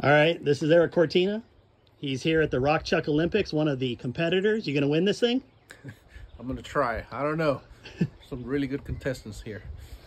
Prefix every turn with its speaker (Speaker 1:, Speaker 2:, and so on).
Speaker 1: All right, this is Erik Cortina. He's here at the Rock Chuck Olympics, one of the competitors. You gonna win this thing?
Speaker 2: I'm gonna try. I don't know. Some really good contestants here.